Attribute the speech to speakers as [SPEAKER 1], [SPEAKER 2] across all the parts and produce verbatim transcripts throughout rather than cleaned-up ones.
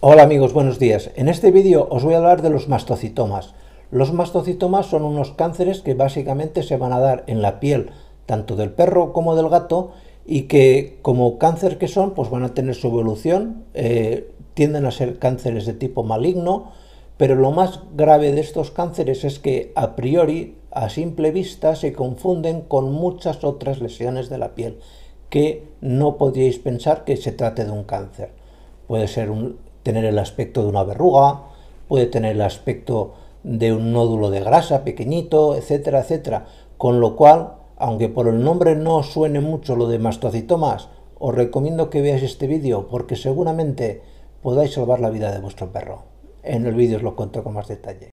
[SPEAKER 1] Hola amigos, buenos días. En este vídeo os voy a hablar de los mastocitomas. Los mastocitomas son unos cánceres que básicamente se van a dar en la piel tanto del perro como del gato y que como cáncer que son, pues van a tener su evolución, eh, tienden a ser cánceres de tipo maligno, pero lo más grave de estos cánceres es que a priori, a simple vista, se confunden con muchas otras lesiones de la piel que no podríais pensar que se trate de un cáncer. Puede ser un, tener el aspecto de una verruga, puede tener el aspecto de un nódulo de grasa pequeñito, etcétera, etcétera. Con lo cual, aunque por el nombre no os suene mucho lo de mastocitomas, os recomiendo que veáis este vídeo porque seguramente podáis salvar la vida de vuestro perro. En el vídeo os lo cuento con más detalle.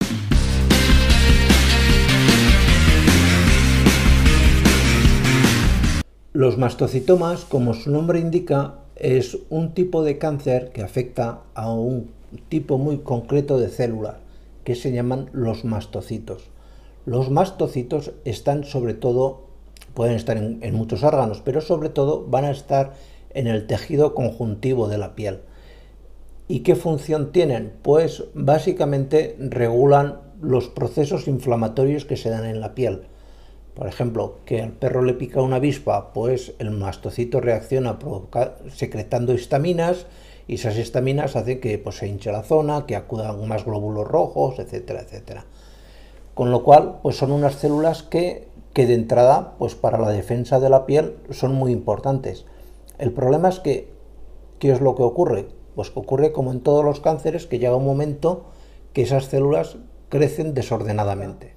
[SPEAKER 1] Los mastocitomas, como su nombre indica, es un tipo de cáncer que afecta a un tipo muy concreto de células, que se llaman los mastocitos. Los mastocitos están sobre todo, pueden estar en, en muchos órganos, pero sobre todo van a estar en el tejido conjuntivo de la piel. ¿Y qué función tienen? Pues básicamente regulan los procesos inflamatorios que se dan en la piel. Por ejemplo, que al perro le pica una avispa, pues el mastocito reacciona secretando histaminas y esas histaminas hacen que pues, se hinche la zona, que acudan más glóbulos rojos, etcétera, etcétera. Con lo cual, pues son unas células que, que de entrada, pues para la defensa de la piel son muy importantes. El problema es que, ¿qué es lo que ocurre? Pues que ocurre como en todos los cánceres, que llega un momento que esas células crecen desordenadamente.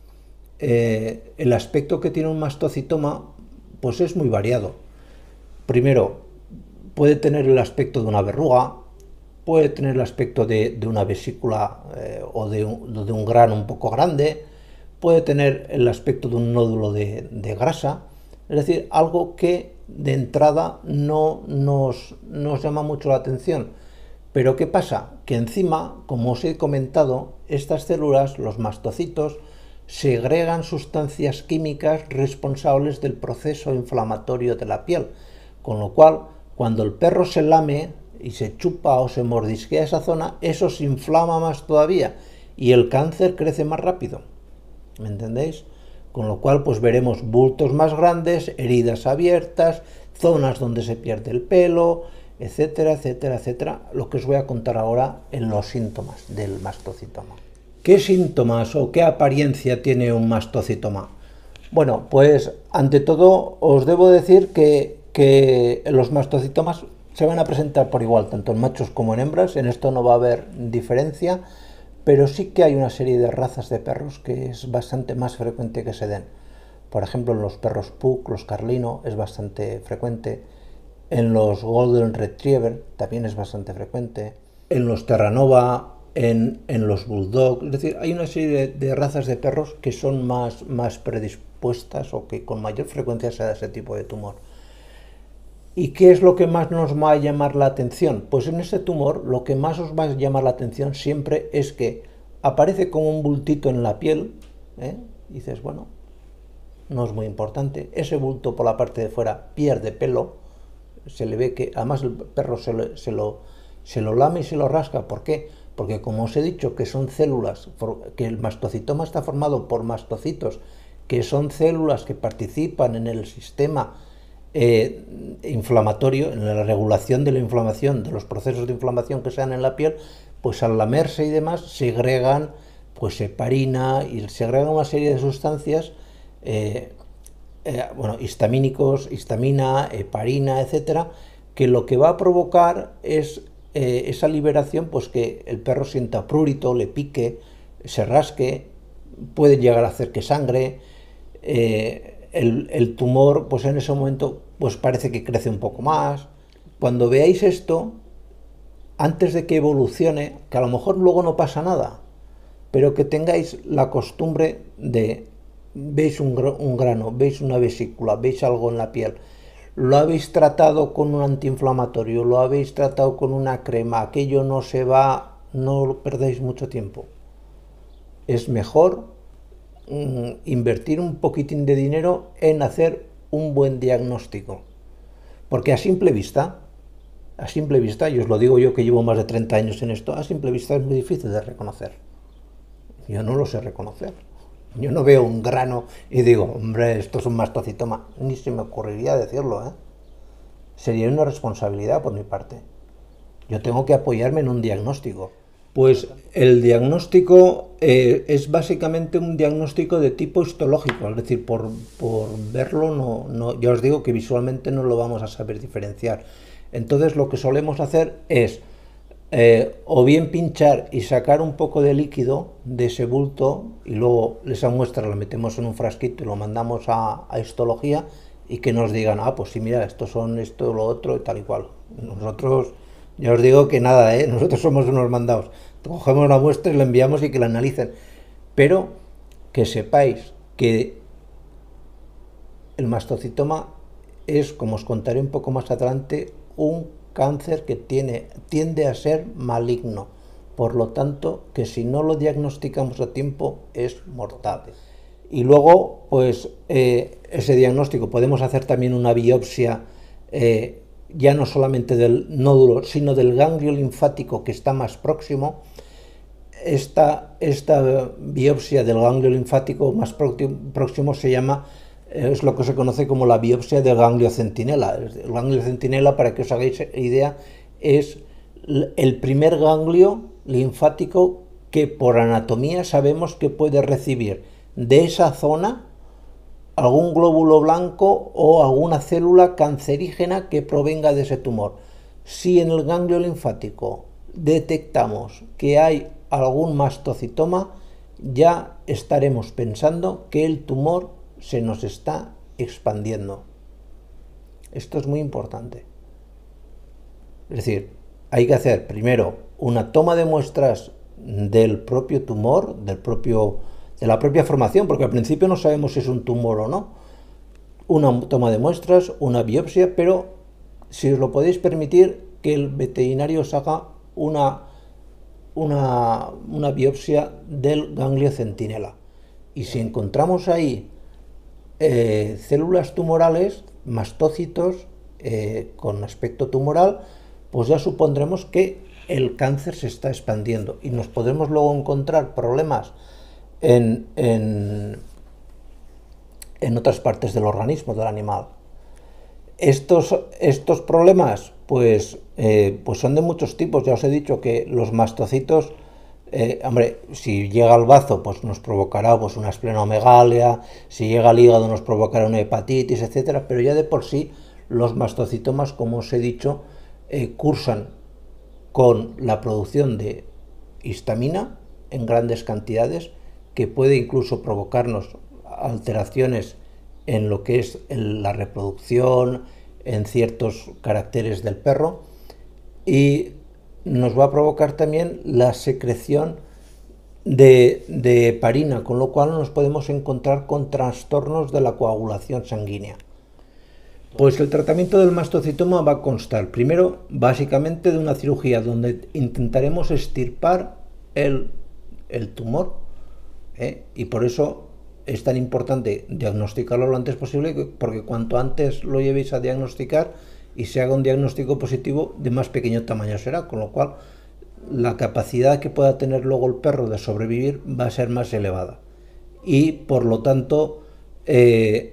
[SPEAKER 1] Eh, el aspecto que tiene un mastocitoma pues es muy variado. Primero, puede tener el aspecto de una verruga, puede tener el aspecto de, de una vesícula eh, o de un, de un grano un poco grande, puede tener el aspecto de un nódulo de, de grasa, es decir, algo que de entrada no nos, nos llama mucho la atención. Pero ¿qué pasa? Que encima, como os he comentado, estas células, los mastocitos, segregan sustancias químicas responsables del proceso inflamatorio de la piel, con lo cual cuando el perro se lame y se chupa o se mordisquea esa zona, eso se inflama más todavía y el cáncer crece más rápido, ¿me entendéis? Con lo cual pues veremos bultos más grandes, heridas abiertas, zonas donde se pierde el pelo, etcétera, etcétera, etcétera, lo que os voy a contar ahora en los síntomas del mastocitoma. ¿Qué síntomas o qué apariencia tiene un mastocitoma? Bueno, pues ante todo os debo decir que, que los mastocitomas se van a presentar por igual, tanto en machos como en hembras, en esto no va a haber diferencia, pero sí que hay una serie de razas de perros que es bastante más frecuente que se den. Por ejemplo, en los perros Pug, los Carlino, es bastante frecuente. En los Golden Retriever también es bastante frecuente. En los Terranova, En, en los bulldog, es decir, hay una serie de, de razas de perros que son más, más predispuestas o que con mayor frecuencia se da ese tipo de tumor. ¿Y qué es lo que más nos va a llamar la atención? Pues en este tumor lo que más os va a llamar la atención siempre es que aparece como un bultito en la piel, ¿eh? Y dices, bueno, no es muy importante, ese bulto por la parte de fuera pierde pelo, se le ve que además el perro se lo, se lo, se lo lame y se lo rasca, ¿por qué? Porque como os he dicho que son células, que el mastocitoma está formado por mastocitos, que son células que participan en el sistema eh, inflamatorio, en la regulación de la inflamación, de los procesos de inflamación que se dan en la piel, pues al lamerse y demás segregan pues heparina y segregan una serie de sustancias, eh, eh, bueno, histamínicos, histamina, heparina, etcétera, que lo que va a provocar es Eh, esa liberación, pues que el perro sienta prurito, le pique, se rasque, puede llegar a hacer que sangre, eh, el, el tumor, pues en ese momento, pues parece que crece un poco más. Cuando veáis esto, antes de que evolucione, que a lo mejor luego no pasa nada, pero que tengáis la costumbre de, veis un, un grano, veis una vesícula, veis algo en la piel, lo habéis tratado con un antiinflamatorio, lo habéis tratado con una crema, aquello no se va, no perdéis mucho tiempo. Es mejor mm, invertir un poquitín de dinero en hacer un buen diagnóstico, porque a simple vista a simple vista, y os lo digo yo que llevo más de treinta años en esto, a simple vista es muy difícil de reconocer. Yo no lo sé reconocer. Yo no veo un grano y digo, hombre, esto es un mastocitoma. Ni se me ocurriría decirlo, ¿eh? Sería una responsabilidad por mi parte. Yo tengo que apoyarme en un diagnóstico. Pues el diagnóstico eh, es básicamente un diagnóstico de tipo histológico, es decir, por, por verlo, no, no, ya os digo que visualmente no lo vamos a saber diferenciar. Entonces lo que solemos hacer es eh, o bien pinchar y sacar un poco de líquido de ese bulto y luego esa muestra la metemos en un frasquito y lo mandamos a, a histología y que nos digan, ah, pues sí, mira, estos son esto, lo otro y tal y cual. Nosotros, ya os digo que nada, ¿eh? Nosotros somos unos mandados. Cogemos la muestra y la enviamos y que la analicen. Pero que sepáis que el mastocitoma es, como os contaré un poco más adelante, un cáncer que tiene, tiende a ser maligno. Por lo tanto, que si no lo diagnosticamos a tiempo es mortal. Y luego, pues, eh, ese diagnóstico podemos hacer también una biopsia, eh, ya no solamente del nódulo, sino del ganglio linfático que está más próximo. Esta, esta biopsia del ganglio linfático más próximo se llama, es lo que se conoce como la biopsia del ganglio centinela. El ganglio centinela, para que os hagáis idea, es el primer ganglio linfático que por anatomía sabemos que puede recibir de esa zona algún glóbulo blanco o alguna célula cancerígena que provenga de ese tumor. Si en el ganglio linfático detectamos que hay algún mastocitoma, ya estaremos pensando que el tumor se nos está expandiendo. Esto es muy importante. Es decir, hay que hacer primero una toma de muestras del propio tumor, del propio, de la propia formación, porque al principio no sabemos si es un tumor o no. Una toma de muestras, una biopsia, pero si os lo podéis permitir, que el veterinario os haga una, una, una biopsia del ganglio centinela. Y si encontramos ahí eh, células tumorales, mastócitos eh, con aspecto tumoral, pues ya supondremos que el cáncer se está expandiendo y nos podemos luego encontrar problemas en, en, en otras partes del organismo del animal. Estos, estos problemas pues, eh, pues son de muchos tipos. Ya os he dicho que los mastocitos, eh, hombre, si llega al bazo pues nos provocará pues, una esplenomegalia, si llega al hígado nos provocará una hepatitis, etcétera. Pero ya de por sí los mastocitomas, como os he dicho, eh, cursan con la producción de histamina en grandes cantidades, que puede incluso provocarnos alteraciones en lo que es la reproducción, en ciertos caracteres del perro, y nos va a provocar también la secreción de, de heparina, con lo cual nos podemos encontrar con trastornos de la coagulación sanguínea. Pues el tratamiento del mastocitoma va a constar, primero, básicamente de una cirugía donde intentaremos extirpar el, el tumor, ¿eh? Y por eso es tan importante diagnosticarlo lo antes posible, porque cuanto antes lo llevéis a diagnosticar y se haga un diagnóstico positivo, de más pequeño tamaño será, con lo cual la capacidad que pueda tener luego el perro de sobrevivir va a ser más elevada. Y por lo tanto, eh,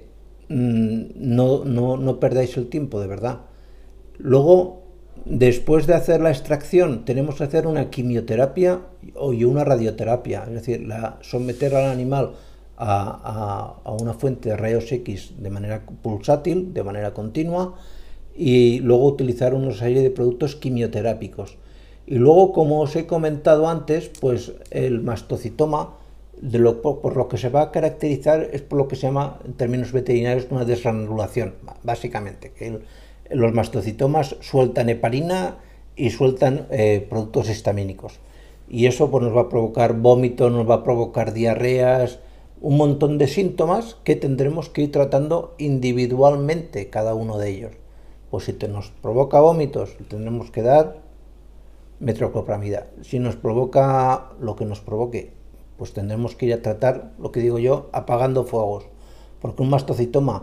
[SPEAKER 1] No, no, no perdáis el tiempo, de verdad. Luego, después de hacer la extracción, tenemos que hacer una quimioterapia y una radioterapia, es decir, la, someter al animal a, a, a una fuente de rayos X de manera pulsátil, de manera continua, y luego utilizar una serie de productos quimioterápicos. Y luego, como os he comentado antes, pues el mastocitoma, de lo, por lo que se va a caracterizar es por lo que se llama en términos veterinarios una desgranulación, básicamente, que el, los mastocitomas sueltan heparina y sueltan eh, productos histamínicos, y eso pues nos va a provocar vómito, nos va a provocar diarreas, un montón de síntomas que tendremos que ir tratando individualmente cada uno de ellos. Pues si te nos provoca vómitos, tendremos que dar metoclopramida. Si nos provoca lo que nos provoque, pues tendremos que ir a tratar, lo que digo yo, apagando fuegos, porque un mastocitoma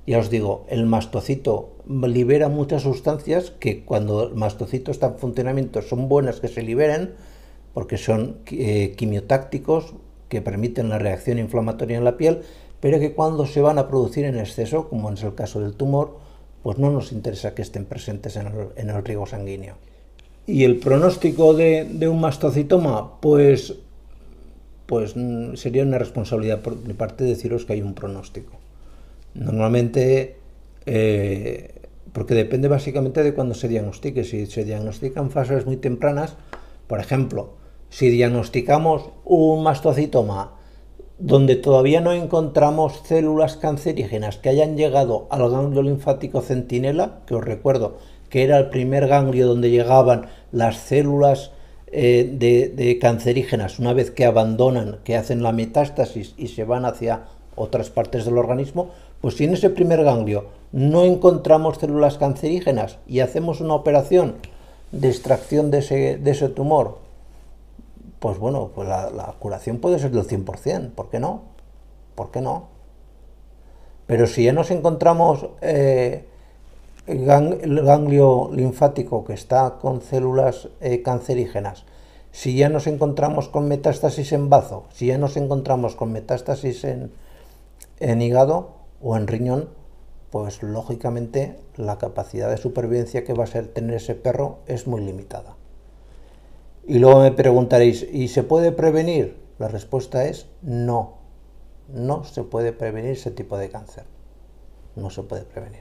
[SPEAKER 1] Ya os digo, el mastocito libera muchas sustancias que cuando el mastocito está en funcionamiento son buenas que se liberen, porque son eh, quimiotácticos que permiten la reacción inflamatoria en la piel, pero que cuando se van a producir en exceso, como es el caso del tumor, pues no nos interesa que estén presentes en el, en el riego sanguíneo. ¿Y el pronóstico de, de un mastocitoma? Pues, pues sería una responsabilidad por mi parte deciros que hay un pronóstico. Normalmente, eh, porque depende básicamente de cuándo se diagnostique. Si se diagnostica en fases muy tempranas, por ejemplo, si diagnosticamos un mastocitoma donde todavía no encontramos células cancerígenas que hayan llegado al ganglio linfático centinela, que os recuerdo que era el primer ganglio donde llegaban las células eh, de, de cancerígenas una vez que abandonan, que hacen la metástasis y se van hacia otras partes del organismo, pues si en ese primer ganglio no encontramos células cancerígenas y hacemos una operación de extracción de ese, de ese tumor, pues bueno, pues la, la curación puede ser del cien por cien, ¿por qué no? ¿Por qué no? Pero si ya nos encontramos eh, el, gang, el ganglio linfático que está con células eh, cancerígenas, si ya nos encontramos con metástasis en bazo, si ya nos encontramos con metástasis en, en hígado o en riñón, pues lógicamente la capacidad de supervivencia que va a ser tener ese perro es muy limitada. Y luego me preguntaréis, ¿y se puede prevenir? La respuesta es no. No se puede prevenir ese tipo de cáncer. No se puede prevenir.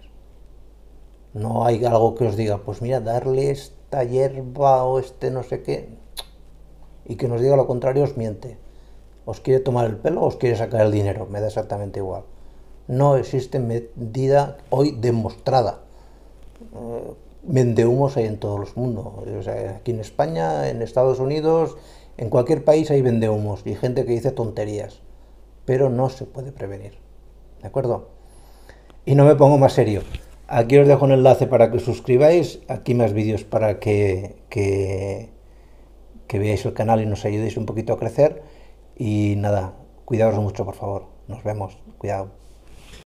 [SPEAKER 1] No hay algo que os diga, pues mira, darle esta hierba o este no sé qué, y que nos diga lo contrario os miente. Os quiere tomar el pelo o os quiere sacar el dinero, me da exactamente igual. No existe medida hoy demostrada. Uh, vendehumos hay en todo el mundo, o sea, aquí en España, en Estados Unidos, en cualquier país hay vendehumos y gente que dice tonterías, pero no se puede prevenir, ¿de acuerdo? Y no me pongo más serio, aquí os dejo un enlace para que os suscribáis, aquí más vídeos para que, que, que veáis el canal y nos ayudéis un poquito a crecer, y nada, cuidaos mucho por favor, nos vemos, cuidado.